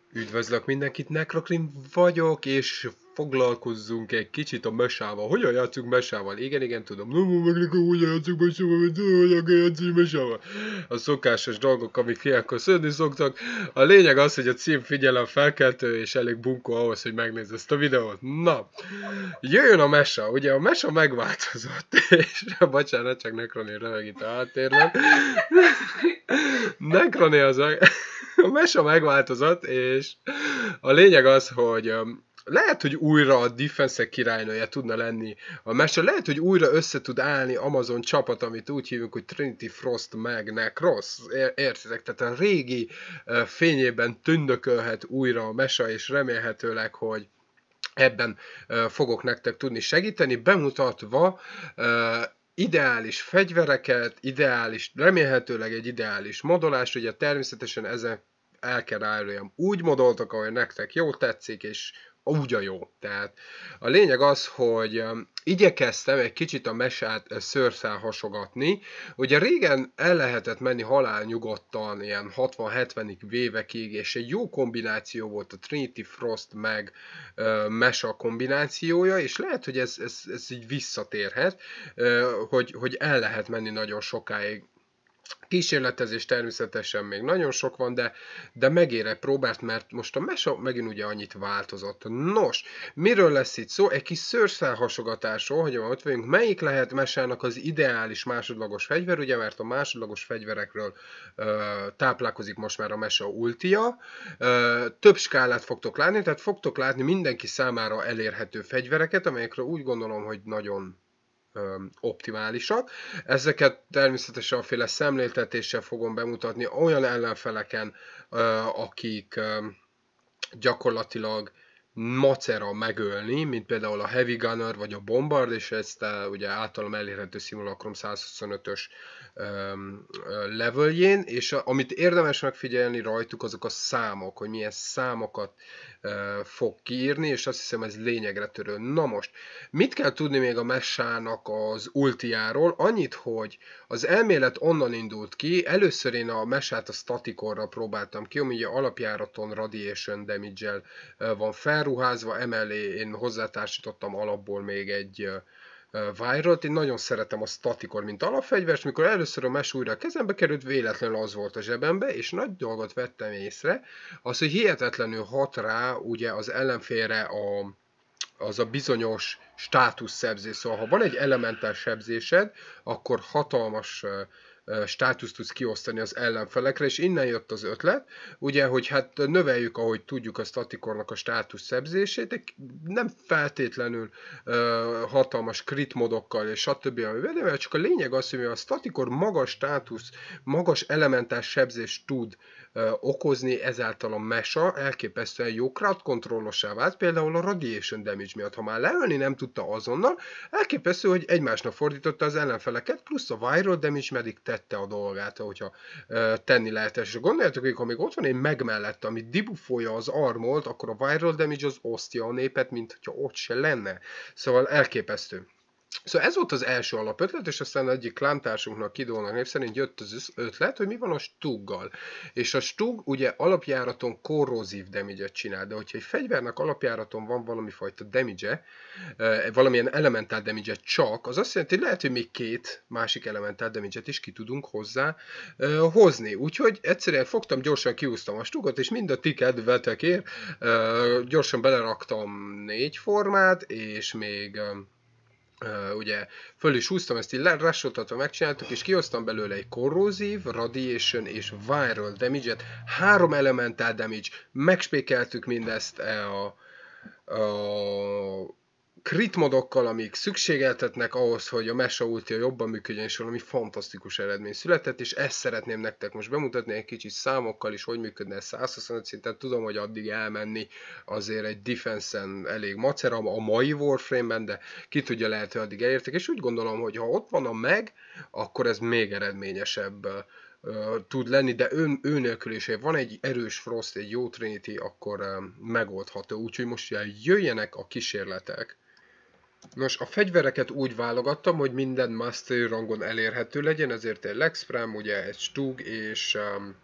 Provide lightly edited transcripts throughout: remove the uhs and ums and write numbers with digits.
Üdvözlök mindenkit, Necrokrim vagyok, és foglalkozzunk egy kicsit a mesával. Hogyan játszunk mesával? Igen, tudom. Nem, meg nekem hogyan játszunk mesával, mert hogyan kell játszani mesával. A szokásos dolgok, amik ilyenkor szörni szoktak. A lényeg az, hogy a cím figyelem felkeltő, és elég bunkó ahhoz, hogy megnézz ezt a videót. Na, jöjjön a mesa. Ugye a mesa megváltozott, és bocsánat, csak Necronél röveg itt a háttérben. Necroné az a mesa megváltozott, és a lényeg az, hogy lehet, hogy újra a defense királynője tudna lenni a mesa, lehet, hogy újra össze tud állni Amazon csapat, amit úgy hívunk, hogy Trinity Frost meg Necros, értitek? Tehát a régi fényében tündökölhet újra a mesa, és remélhetőleg, hogy ebben fogok nektek tudni segíteni, bemutatva ideális fegyvereket, remélhetőleg egy ideális modolást, ugye természetesen ezen el kell rájöjjön. Úgy modoltak, ahogy nektek jó tetszik, és úgy a jó. Tehát a lényeg az, hogy igyekeztem egy kicsit a mesát szőrszál hasogatni. Ugye régen el lehetett menni halálnyugodtan, ilyen 60-70-ig vévekig, és egy jó kombináció volt a Trinity Frost meg mesa kombinációja, és lehet, hogy ez így visszatérhet, hogy el lehet menni nagyon sokáig. Kísérletezés természetesen még nagyon sok van, de megér egy próbát, mert most a mesa megint ugye annyit változott. Nos, miről lesz itt szó? Egy kis szőrszálhasogatásról, hogy ott vagyunk, melyik lehet mesának az ideális másodlagos fegyver, ugye, mert a másodlagos fegyverekről táplálkozik most már a mesa ultia. Több skálát fogtok látni, tehát fogtok látni mindenki számára elérhető fegyvereket, amelyekről úgy gondolom, hogy nagyon optimálisak. Ezeket természetesen aféle szemléltetéssel fogom bemutatni olyan ellenfeleken, akik gyakorlatilag macera megölni, mint például a Heavy Gunner vagy a Bombard, és ezt ugye általam elérhető Simulacrum 125-ös leveljén, és amit érdemes megfigyelni rajtuk, azok a számok, hogy milyen számokat fog kiírni, és azt hiszem ez lényegre törő. Na most, mit kell tudni még a mesának az ultiáról? Annyit, hogy az elmélet onnan indult ki, először én a mesát a statikorra próbáltam ki, ami ugye alapjáraton radiation damage-el van felruházva, emellé én hozzátársítottam alapból még egy Viralt. Én nagyon szeretem a statikor, mint alapfegyvert, mikor először a mes újra a kezembe került, véletlenül az volt a zsebembe, és nagy dolgot vettem észre, az, hogy hihetetlenül hat rá ugye az ellenfélre az a bizonyos státuszsebzés. Szóval, ha van egy elementál sebzésed, akkor hatalmas státuszt tudsz kiosztani az ellenfelekre, és innen jött az ötlet, ugye, hogy hát növeljük, ahogy tudjuk a statikornak a státusz szebzését, nem feltétlenül hatalmas crit modokkal és stb. Amivel, csak a lényeg az, hogy a statikor magas státusz, magas elementás sebzést tud okozni, ezáltal a mesa elképesztően jó crowd controllossá vált, például a radiation damage miatt. Ha már leölni nem tudta azonnal, elképesztő, hogy egymásnak fordította az ellenfeleket, plusz a viral damage meddig tette a dolgát, hogyha tenni lehet. És gondoljátok, hogy ha még ott van egy meg mellette, ami debufolja az armolt, akkor a viral damage az osztja a népet, mint hogyha ott se lenne. Szóval elképesztő. Szóval ez volt az első alapötlet, és aztán egyik klántársunknak, Kidónak név szerint jött az ötlet, hogy mi van a Stuggal. És a Stug ugye alapjáraton korrózív damage-et csinál, de hogyha egy fegyvernek alapjáraton van valami fajta damage-e, valamilyen elementál damage-et csak, az azt jelenti, hogy lehet, hogy még két másik elementál damage-et is ki tudunk hozzá hozni. Úgyhogy egyszerűen fogtam, gyorsan kiúztam a Stugot, és mind a ti kedvetekért gyorsan beleraktam 4 formát, és még ugye föl is húztam, ezt így lerassoltatva megcsináltuk, és kihoztam belőle egy korrózív, radiation és viral damage-et, 3 elemental damage, megspékeltük mindezt a crit modokkal, amik szükségeltetnek ahhoz, hogy a mesa ultia jobban működjön, és valami fantasztikus eredmény született, és ezt szeretném nektek most bemutatni egy kicsit számokkal is, hogy működne ez 125 szinten. Tudom, hogy addig elmenni azért egy defense-en elég macera a mai Warframe-ben, de ki tudja, lehet, hogy addig elértek, és úgy gondolom, hogy ha ott van a meg, akkor ez még eredményesebb tud lenni, de ő nélkül is, ha van egy erős Frost, egy jó Trinity, akkor megoldható. Úgyhogy most jöjjenek a kísérletek. Nos, a fegyvereket úgy válogattam, hogy minden Mastery rangon elérhető legyen, ezért egy Lex Prime, ugye egy Stug és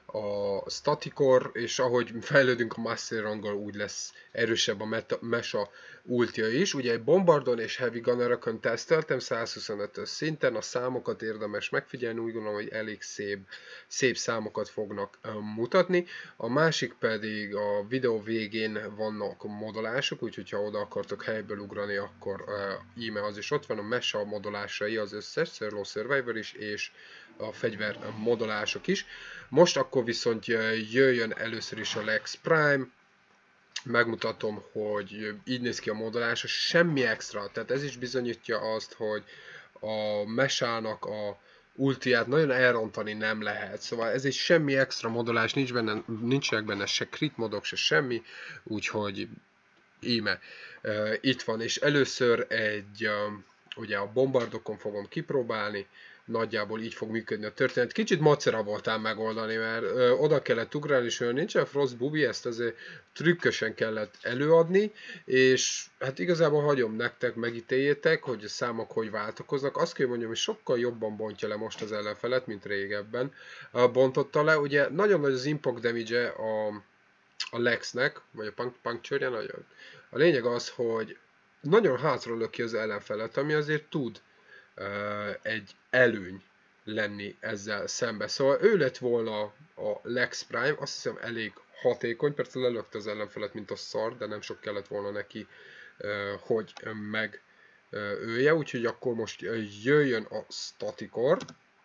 a statikor, és ahogy fejlődünk a master ranggal, úgy lesz erősebb a mesa ultja is. Ugye egy bombardon és heavy gunnerökön teszteltem 125-ös szinten, a számokat érdemes megfigyelni, úgy gondolom, hogy elég szép számokat fognak mutatni. A másik pedig a videó végén vannak modolások, úgyhogy ha oda akartok helyből ugrani, akkor íme az is ott van, a mesa modolásai az összes, Solo Survivor is, és a fegyver modolások is. Most akkor viszont jöjjön először is a Lex Prime, megmutatom, hogy így néz ki a modolása, semmi extra, tehát ez is bizonyítja azt, hogy a mesának a ultiát nagyon elrontani nem lehet, szóval ez egy semmi extra modolás, nincsenek benne se crit modok, se semmi, úgyhogy íme itt van, és először ugye a bombardokon fogom kipróbálni, nagyjából így fog működni a történet. Kicsit macera voltál megoldani, mert oda kellett ugrálni, és olyan nincsen Frost Bubi, ezt azért trükkösen kellett előadni, és hát igazából hagyom nektek, megítéljétek, hogy a számok hogy váltakoznak. Azt kell mondjam, hogy sokkal jobban bontja le most az ellenfelet, mint régebben bontotta le. Ugye nagyon nagy az impact damage a Lexnek, vagy a puncture-je nagyon. A lényeg az, hogy nagyon hátra löki az ellenfelet, ami azért tud egy előny lenni ezzel szembe. Szóval ő lett volna a Lex Prime, azt hiszem elég hatékony, persze lelökte az ellenfelet, mint a szar, de nem sok kellett volna neki, hogy megölje, úgyhogy akkor most jöjjön a statikor.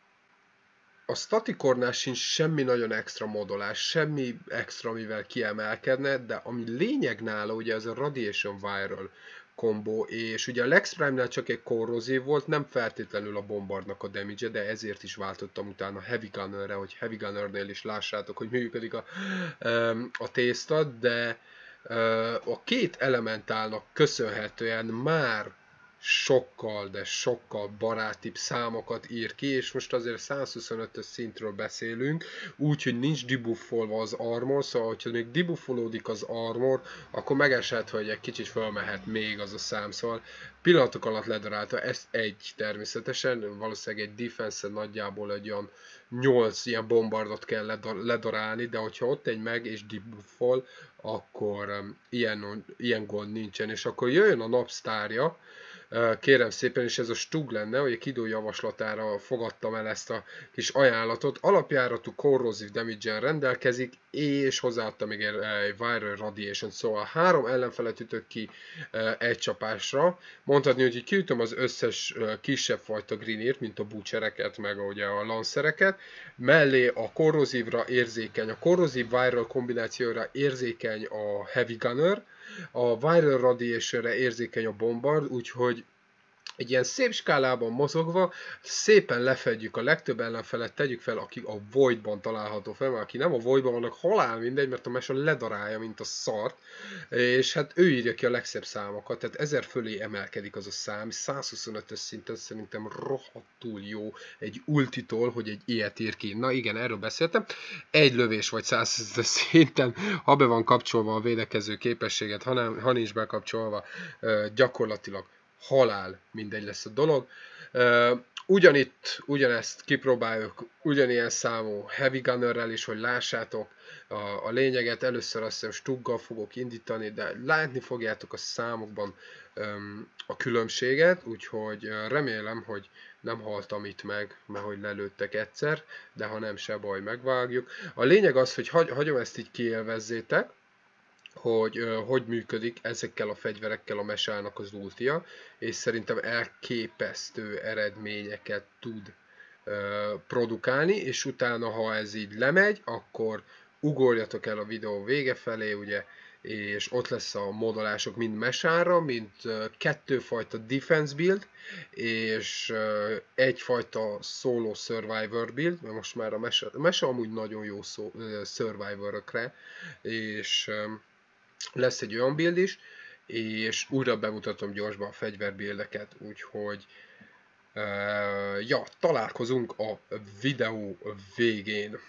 A statikornál sincs semmi nagyon extra modolás, semmi extra, mivel kiemelkedne, de ami lényeg nála, ugye ez a Radiation Viral kombó, és ugye a Lex Prime-nál csak egy korrozív volt, nem feltétlenül a bombardnak a damage, de ezért is váltottam utána Heavy Gunner-re, hogy Heavy Gunner-nél is lássátok, hogy működik a tészta, de a két elementálnak köszönhetően már sokkal, de sokkal barátibb számokat ír ki, és most azért 125-ös szintről beszélünk, úgyhogy nincs debuffolva az armor, szóval hogyha még debuffolódik az armor, akkor megesett, hogy egy kicsit felmehet még az a szám, szóval pillanatok alatt ledarálta, ezt egy természetesen, valószínűleg egy defense-en nagyjából egy olyan 8 ilyen bombardot kell ledarálni, de hogyha ott egy meg és debuffol, akkor ilyen gond nincsen, és akkor jöjjön a napsztárja, kérem szépen, és ez a Stug lenne, hogy a Kidó javaslatára fogadtam el ezt a kis ajánlatot. Alapjáratú corrosive damage-en rendelkezik, és hozzáadta még egy Viral Radiation, szóval 3 ellenfelet ütök ki egy csapásra. Mondhatni, hogy kiütöm az összes kisebb fajta Greenért, mint a butchereket, meg ugye a lancereket. Mellé a korrozívra érzékeny, a korrozív Viral kombinációra érzékeny a Heavy Gunner, a Viral Radiation-re érzékeny a bombard, úgyhogy egy ilyen szép skálában mozogva szépen lefedjük a legtöbb ellenfelet, tegyük fel, aki a Voidban található fel, mert aki nem a Voidban vannak, halál mindegy, mert a mesa ledarálja, mint a szart, és hát ő írja ki a legszebb számokat, tehát 1000 fölé emelkedik az a szám, 125-ös szinten szerintem rohadtul jó egy ultitól, hogy egy ilyet ír ki. Na igen, erről beszéltem. Egy lövés vagy 125-ös szinten, ha be van kapcsolva a védekező képességet, ha nincs bekapcsolva, gyakorlatilag halál, mindegy lesz a dolog. Ugyanezt kipróbáljuk, ugyanilyen számú Heavy Gunnerrel is, hogy lássátok a lényeget. Először azt hiszem Stuggal fogok indítani, de látni fogjátok a számokban a különbséget, úgyhogy remélem, hogy nem haltam itt meg, mert hogy lelőttek egyszer, de ha nem, se baj, megvágjuk. A lényeg az, hogy hagyom ezt így kiélvezzétek, hogy működik ezekkel a fegyverekkel a mesának az ultia, és szerintem elképesztő eredményeket tud produkálni, és utána, ha ez így lemegy, akkor ugorjatok el a videó vége felé, ugye, és ott lesz a modolások mind mesára, mint 2 fajta defense build, és egyfajta solo survivor build, mert most már a mesa amúgy nagyon jó survivorokra, és lesz egy olyan build is, és újra bemutatom gyorsban a fegyverbuildeket, úgyhogy ja, találkozunk a videó végén.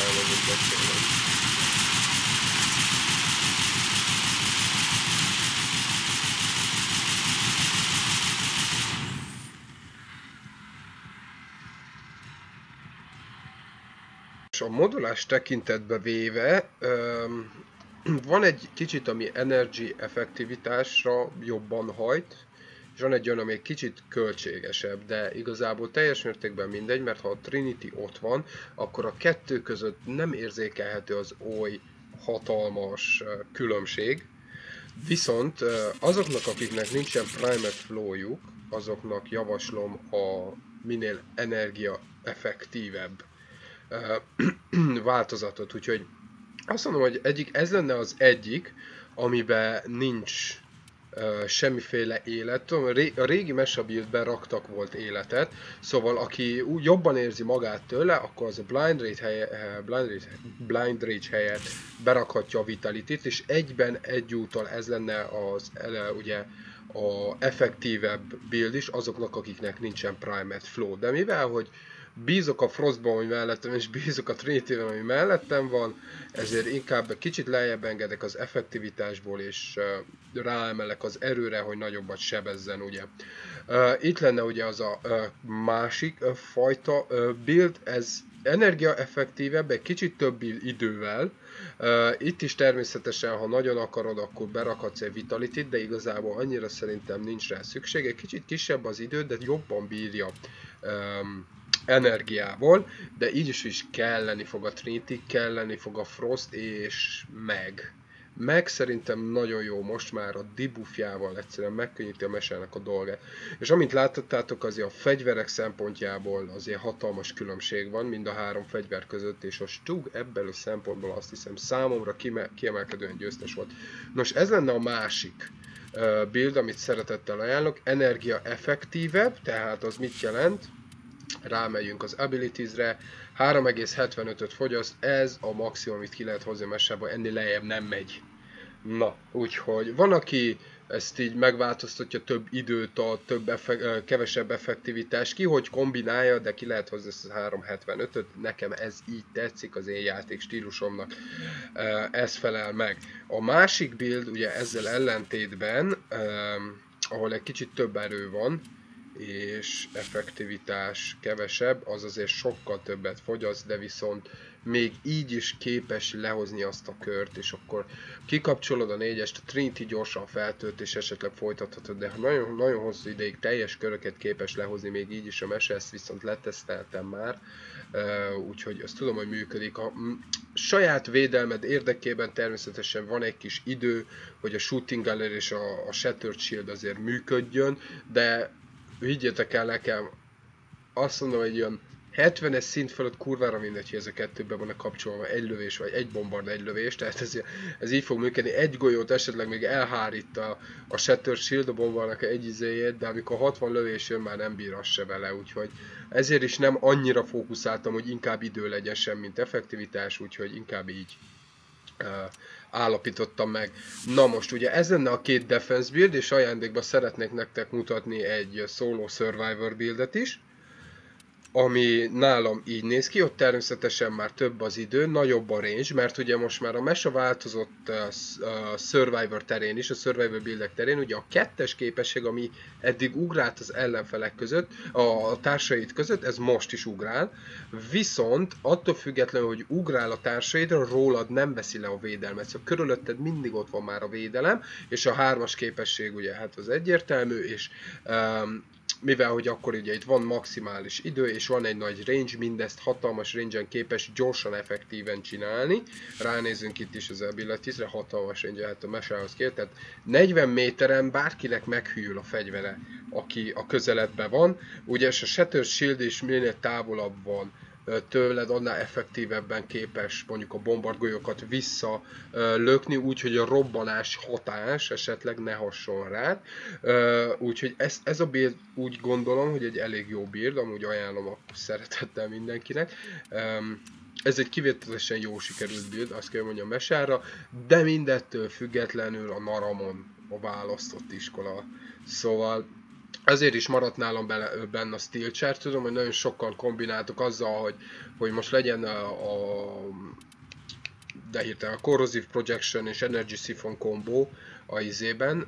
elmondom beszélni. És a modulás tekintetbe véve van egy kicsit, ami energy effektivitásra jobban hajt, és van egy olyan, ami egy kicsit költségesebb, de igazából teljes mértékben mindegy, mert ha a Trinity ott van, akkor a kettő között nem érzékelhető az oly hatalmas különbség. Viszont azoknak, akiknek nincsen Primed Flow-juk, azoknak javaslom a minél energia effektívebb változatot, úgyhogy azt mondom, hogy ez lenne az egyik, amiben nincs semmiféle élet. A régi Mesha buildben raktak volt életet, szóval aki jobban érzi magát tőle, akkor az a Blind Rage helyett berakhatja a Vitality-t, és egyúttal ez lenne ugye a effektívebb build is azoknak, akiknek nincsen Primed Flow. De mivel, hogy bízok a Frostban, ami mellettem, és bízok a Trinity-ben, ami mellettem van, ezért inkább kicsit lejjebb engedek az effektivitásból, és ráemelek az erőre, hogy nagyobbat sebezzen, ugye. Itt lenne ugye az a másik fajta build, ez energiaeffektívebb, egy kicsit több idővel. Itt is természetesen, ha nagyon akarod, akkor berakhatsz egy Vitality-t, de igazából annyira szerintem nincs rá szükség. Egy kicsit kisebb az idő, de jobban bírja energiával, de így is kelleni fog a Trinity, kelleni fog a Frost és meg szerintem nagyon jó most már a debuffjával egyszerűen megkönnyíti a mesának a dolgát. És amint láthattátok, azért a fegyverek szempontjából azért hatalmas különbség van mind a három fegyver között, és a Stug ebből a szempontból azt hiszem számomra kiemelkedően győztes volt. Nos, ez lenne a másik build, amit szeretettel ajánlok, energia effektívebb, tehát az mit jelent? Rámegyünk az abilitiesre, 3,75-öt fogyaszt, ez a maximum, amit ki lehet hozni a mesába, ennél lejjebb nem megy. Na, úgyhogy van, aki ezt így megváltoztatja, több időt ad, kevesebb effektivitás, ki hogy kombinálja, de ki lehet hozni ezt a 3,75-öt, nekem ez így tetszik, az én játék stílusomnak, ez felel meg. A másik build, ugye ezzel ellentétben, ahol egy kicsit több erő van, és effektivitás kevesebb, az azért sokkal többet fogyaszt, de viszont még így is képes lehozni azt a kört, és akkor kikapcsolod a 4-est, a Trinity gyorsan feltölt, és esetleg folytathatod, de ha nagyon, nagyon hosszú ideig teljes köröket képes lehozni, még így is a mese, ezt viszont leteszteltem már, úgyhogy azt tudom, hogy működik. A saját védelmed érdekében természetesen van egy kis idő, hogy a Shooting Gallery és a Shattered Shield azért működjön, de higgyétek el nekem, azt mondom, hogy ilyen 70-es szint fölött kurvára mindegy, hogy ez a kettőben van a kapcsolva, egy lövés vagy egy bombard, egy lövés, tehát ez így fog működni. Egy golyót esetleg még elhárít a Shattered Shield, a bombarnak egy izéjét, de amikor 60 lövés jön, már nem bír az se vele, úgyhogy ezért is nem annyira fókuszáltam, hogy inkább idő legyen sem, mint effektivitás, úgyhogy inkább így állapítottam meg. Na most ugye ez lenne a két defense build, és ajándékban szeretnék nektek mutatni egy solo survivor buildet is, ami nálam így néz ki, ott természetesen már több az idő, nagyobb a range, mert ugye most már a mesa változott a Survivor terén is, a Survivor buildek terén, ugye a 2-es képesség, ami eddig ugrált az ellenfelek között, a társait között, ez most is ugrál, viszont attól függetlenül, hogy ugrál a társaidra, rólad nem veszi le a védelmet, szóval körülötted mindig ott van már a védelem, és a 3-as képesség ugye hát az egyértelmű, és mivel hogy akkor ugye itt van maximális idő, és van egy nagy range, mindezt hatalmas range-en képes gyorsan, effektíven csinálni. Ránézünk itt is az abilities-re, hatalmas range, hát a mesához kér, tehát 40 méteren bárkinek meghűl a fegyvere, aki a közeledben van. Ugye a Shattered Shield is minél távolabb van tőled, annál effektívebben képes mondjuk a bombardgolyókat visszalökni, úgyhogy a robbanás hatás esetleg ne hasson rád. Úgyhogy ez a build úgy gondolom, hogy egy elég jó build, amúgy ajánlom a szeretettel mindenkinek. Ez egy kivételesen jó sikerült build, azt kell mondjam mesára, de mindettől függetlenül a Naramon a választott iskola. Szóval Ezért is maradt nálam benne a Steel Charge. Tudom, hogy nagyon sokan kombináltuk azzal, hogy most legyen de hirtelen a Corrosive Projection és Energy Siphon combo a izében,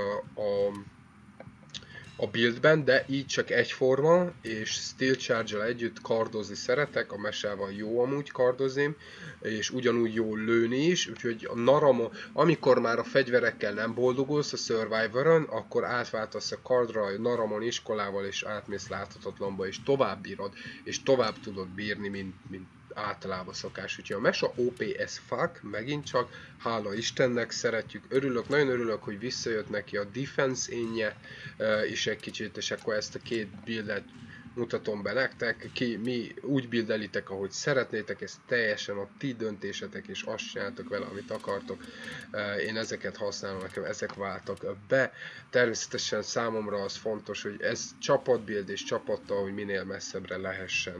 a buildben, de így csak egyforma, és Steel Charge-al együtt kardozni szeretek, a mesával jó amúgy kardozni, és ugyanúgy jó lőni is, úgyhogy a Naramo, amikor már a fegyverekkel nem boldogulsz a Survivor-on, akkor átváltasz a kardra, a Naramon iskolával, és átmész láthatatlanba, és tovább bírod, és tovább tudod bírni, mint általában szokás. Úgyhogy a mesa OP as fuck, megint csak, hála Istennek, szeretjük, örülök, nagyon örülök, hogy visszajött neki a defense énje is egy kicsit, és akkor ezt a két buildet mutatom be nektek, mi úgy buildelitek, ahogy szeretnétek, ez teljesen a ti döntésetek, és azt csináltok vele, amit akartok. Én ezeket használom, nekem ezek váltak be. Természetesen számomra az fontos, hogy ez csapatbuild és csapattal, hogy minél messzebbre lehessen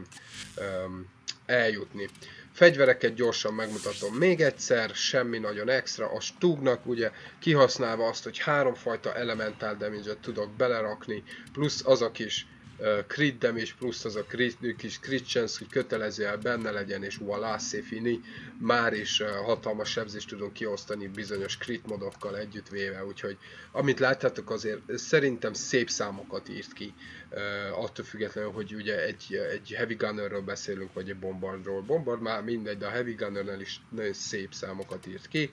eljutni. Fegyvereket gyorsan megmutatom még egyszer, semmi nagyon extra, a Stugnak ugye kihasználva azt, hogy háromfajta elemental damage-et tudok belerakni, plusz az a kis crit damage, plusz az a kis crit chance, hogy kötelezően benne legyen, és voilà, c'est fini. Már is hatalmas sebzést tudunk kiosztani bizonyos crit modokkal együttvéve, úgyhogy amit láttátok, azért szerintem szép számokat írt ki, attól függetlenül, hogy ugye egy heavy gunnerről beszélünk, vagy egy bombardról. Bombard már mindegy, de a heavy gunnernél is nagyon szép számokat írt ki.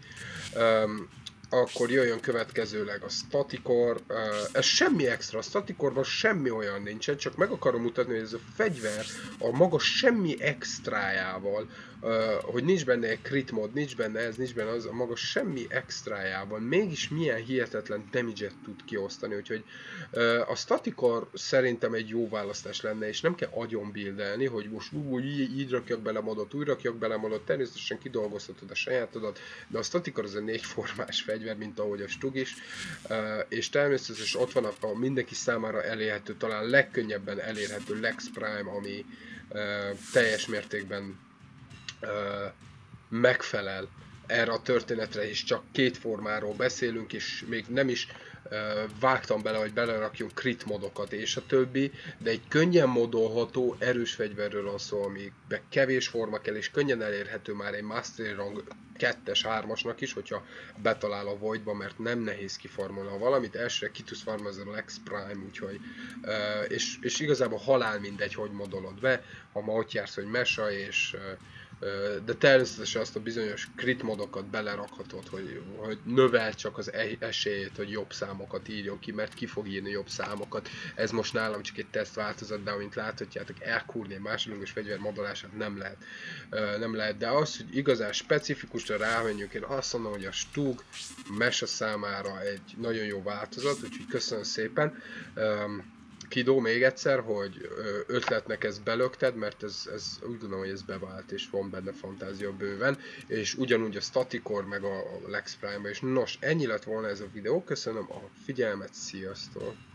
Akkor jöjjön következőleg a Staticor, ez semmi extra, a Staticorban semmi olyan nincsen, csak meg akarom mutatni, hogy ez a fegyver a maga semmi extrájával, hogy nincs benne egy crit mod, nincs benne ez, nincs benne az, a maga semmi extrájával, mégis milyen hihetetlen damage-et tud kiosztani, úgyhogy a Staticor szerintem egy jó választás lenne, és nem kell agyon buildelni, hogy most így rakjak bele modot, úgy rakjak bele modot, természetesen kidolgoztatod a sajátodat, de a Staticor az egy négyformás fegyver, mint ahogy a Stug is, és természetesen ott van a mindenki számára elérhető, talán legkönnyebben elérhető Lex Prime, ami teljes mértékben megfelel erre a történetre, és csak két formáról beszélünk, és még nem is vágtam bele, hogy belerakjunk crit modokat és a többi, de egy könnyen modolható, erős fegyverről van szó, amiben kevés forma kell, és könnyen elérhető már egy Mastery Rang 2-es, 3-asnak is, hogyha betalál a Voidba, mert nem nehéz kifarmolni. Ha valamit elsőre ki tudsz farmolni, ez a Lex Prime, úgyhogy és igazából halál mindegy, hogy modolod be, ha ma ott jársz, hogy mesa, és de természetesen azt a bizonyos crit modokat belerakhatod, hogy növel csak az esélyét, hogy jobb számokat írjon ki, mert ki fog írni jobb számokat. Ez most nálam csak egy teszt változat, de amint láthatjátok, elkúrni egy másodlagos fegyver modolását nem lehet. De az, hogy igazán specifikusra rámenjünk, én azt mondom, hogy a Stug mesa számára egy nagyon jó változat, úgyhogy köszönöm szépen. Kido, még egyszer, hogy ötletnek ezt belökted, mert ez úgy gondolom, hogy ez bevált, és van benne fantázia bőven, és ugyanúgy a Staticor, meg a Lex Prime-ba is. Nos, ennyi lett volna ez a videó, köszönöm a figyelmet, sziasztok!